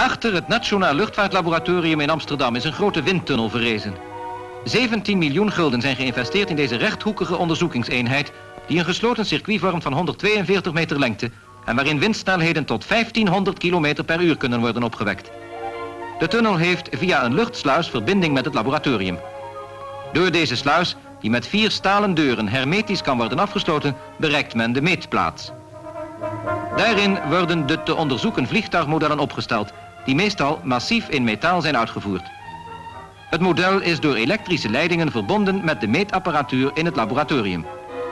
Achter het Nationaal Luchtvaartlaboratorium in Amsterdam is een grote windtunnel verrezen. 17 miljoen gulden zijn geïnvesteerd in deze rechthoekige onderzoekingseenheid die een gesloten circuit vormt van 142 meter lengte en waarin windsnelheden tot 1500 km per uur kunnen worden opgewekt. De tunnel heeft via een luchtsluis verbinding met het laboratorium. Door deze sluis, die met 4 stalen deuren hermetisch kan worden afgesloten, bereikt men de meetplaats. Daarin worden de te onderzoeken vliegtuigmodellen opgesteld, die meestal massief in metaal zijn uitgevoerd. Het model is door elektrische leidingen verbonden met de meetapparatuur in het laboratorium.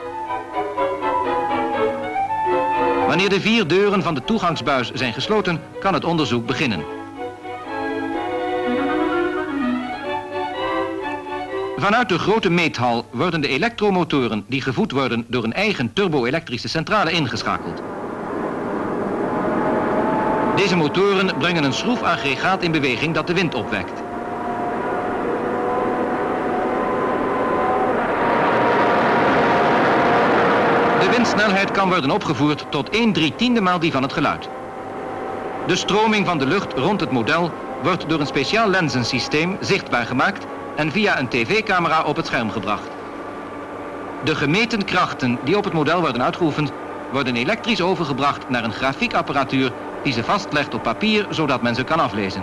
Wanneer de 4 deuren van de toegangsbuis zijn gesloten, kan het onderzoek beginnen. Vanuit de grote meethal worden de elektromotoren die gevoed worden door een eigen turbo-elektrische centrale ingeschakeld. Deze motoren brengen een schroefaggregaat in beweging dat de wind opwekt. De windsnelheid kan worden opgevoerd tot 1/300 maal die van het geluid. De stroming van de lucht rond het model wordt door een speciaal lenzensysteem zichtbaar gemaakt en via een tv-camera op het scherm gebracht. De gemeten krachten die op het model worden uitgeoefend, worden elektrisch overgebracht naar een grafiekapparatuur die ze vastlegt op papier zodat men ze kan aflezen.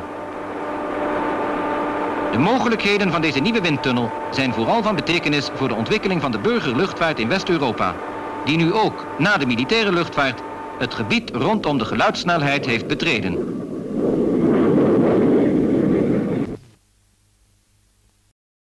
De mogelijkheden van deze nieuwe windtunnel zijn vooral van betekenis voor de ontwikkeling van de burgerluchtvaart in West-Europa, die nu ook, na de militaire luchtvaart, het gebied rondom de geluidssnelheid heeft betreden.